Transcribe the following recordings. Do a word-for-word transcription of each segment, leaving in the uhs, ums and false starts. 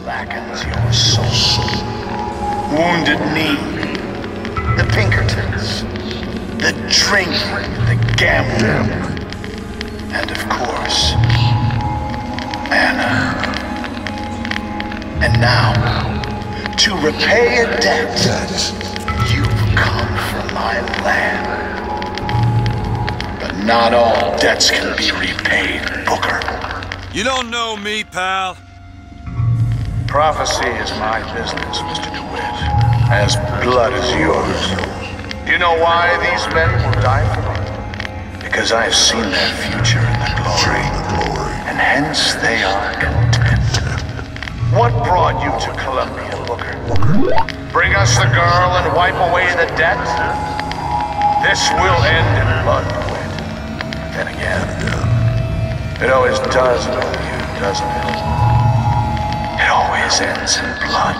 blackens your soul. Wounded Knee, the Pinkertons, the drinking, the gambling, and of course, Anna. And now, to repay a debt, you've come from my land. But not all debts can be repaid, Booker. You don't know me, pal. Prophecy is my business, Mister DeWitt. As blood as yours. Do you know why these men will die for me? Because I have seen their future in the glory, and hence they are content. What brought you to Columbia, Booker? Bring us the girl and wipe away the debt? This will end in blood, DeWitt. Then again, it always does with you, doesn't it? It always ends in blood.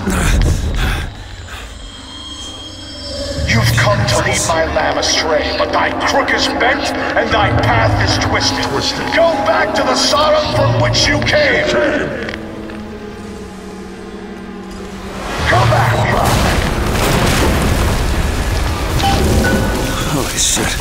You've come to lead my lamb astray, but thy crook is bent and thy path is twisted. Go back to the Sodom from which you came. Go back. Holy shit.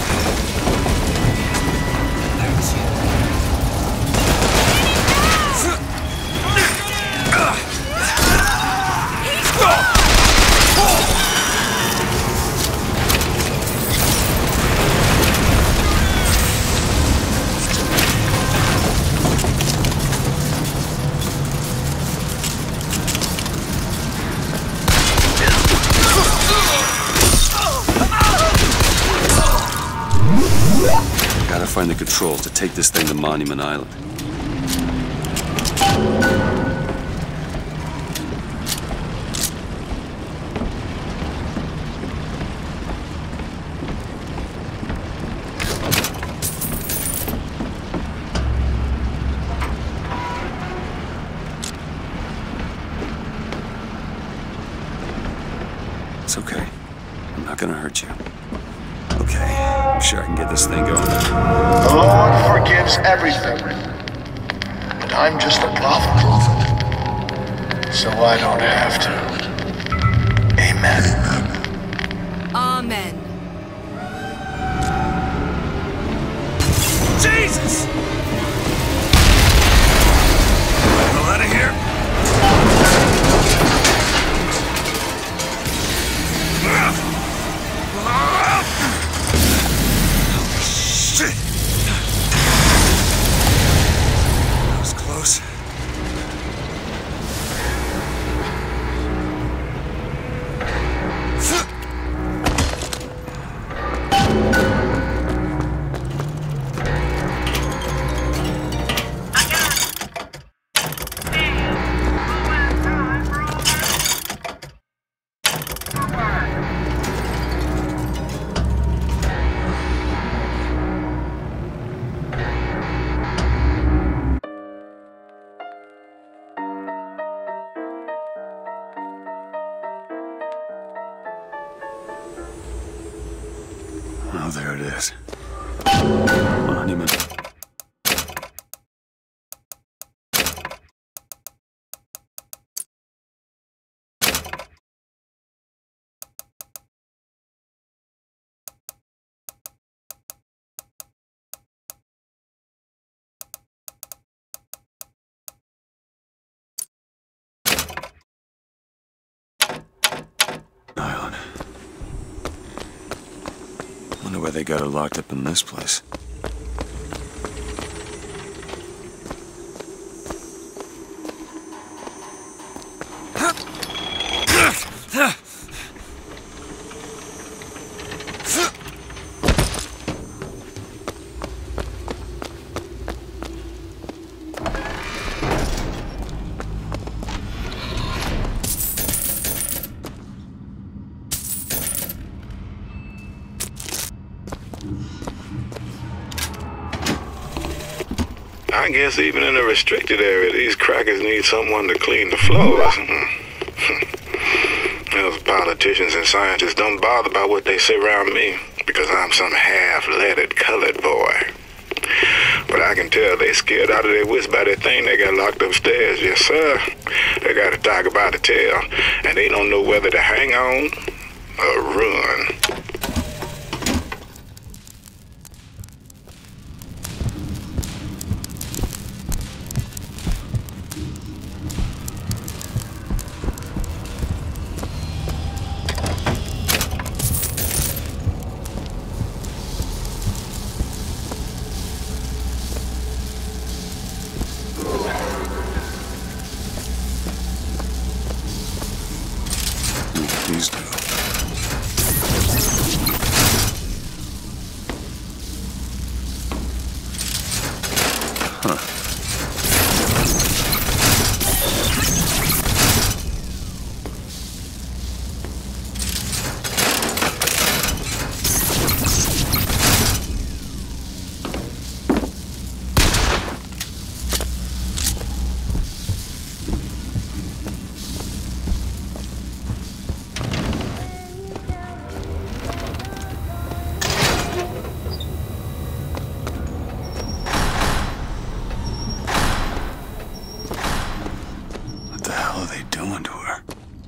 Gotta find the controls to take this thing to Monument Island. It's okay. I'm not gonna hurt you. Okay, I'm sure I can get this thing going. The Lord forgives everything. But I'm just a prophet. So I don't have to. Amen. Amen. Jesus! Get out of here. Shit! That was close. Oh, there it is. Monument. Island. Wonder why they got her locked up in this place. I guess even in a restricted area, these crackers need someone to clean the floors. Those politicians and scientists don't bother about what they say around me because I'm some half-leaded colored boy. But I can tell they scared out of their wits by that thing they got locked upstairs. Yes, sir. They got stock about to tell, and they don't know whether to hang on or run. These do. Huh. What the hell are they doing to her?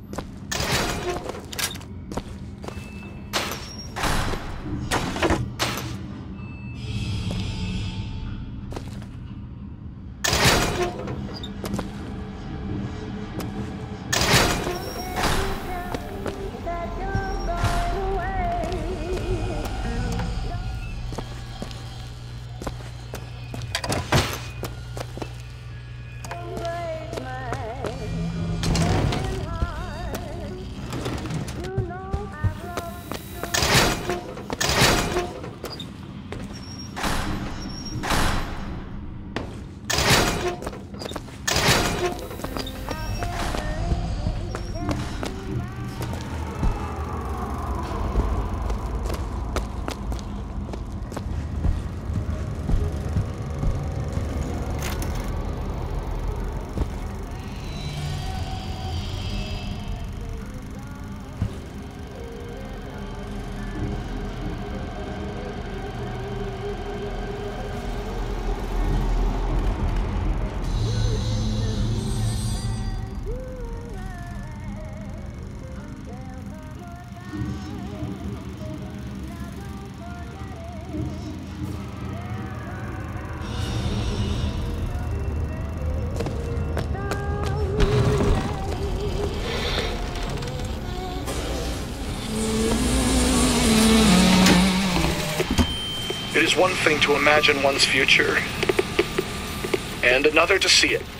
It is one thing to imagine one's future, and another to see it.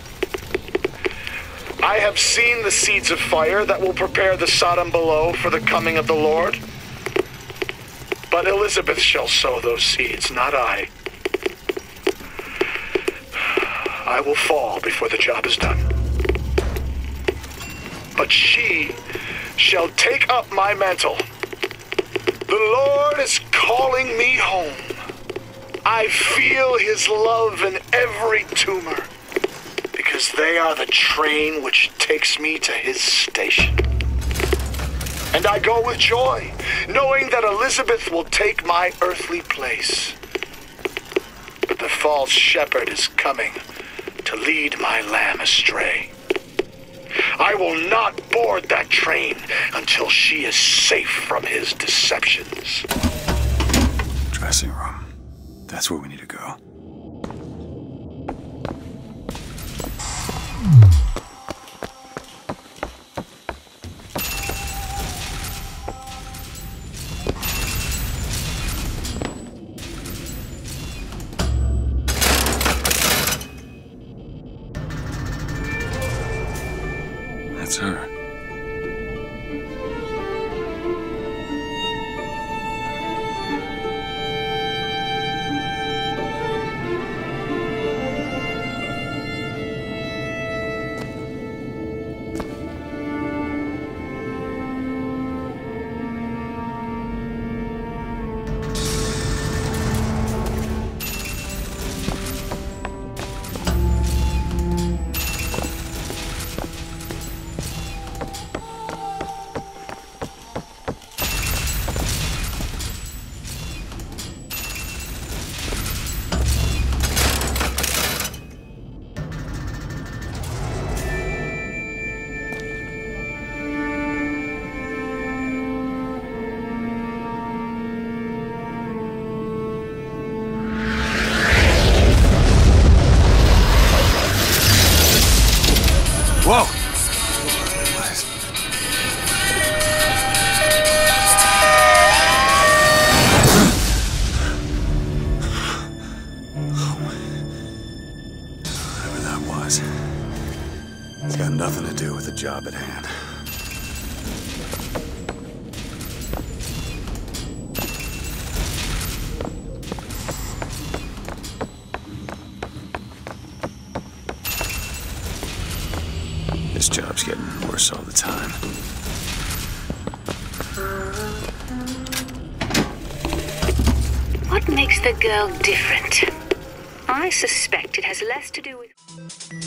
I have seen the seeds of fire that will prepare the Sodom below for the coming of the Lord. But Elizabeth shall sow those seeds, not I. I will fall before the job is done. But she shall take up my mantle. The Lord is calling me home. I feel his love in every tumor, because they are the train which takes me to his station. And I go with joy, knowing that Elizabeth will take my earthly place. But the false shepherd is coming to lead my lamb astray. I will not board that train until she is safe from his deceptions. Dressing room. That's where we need to go. That's her. Whoa! Whatever that was, it's got nothing to do with the job at hand. This job's getting worse all the time. What makes the girl different? I suspect it has less to do with...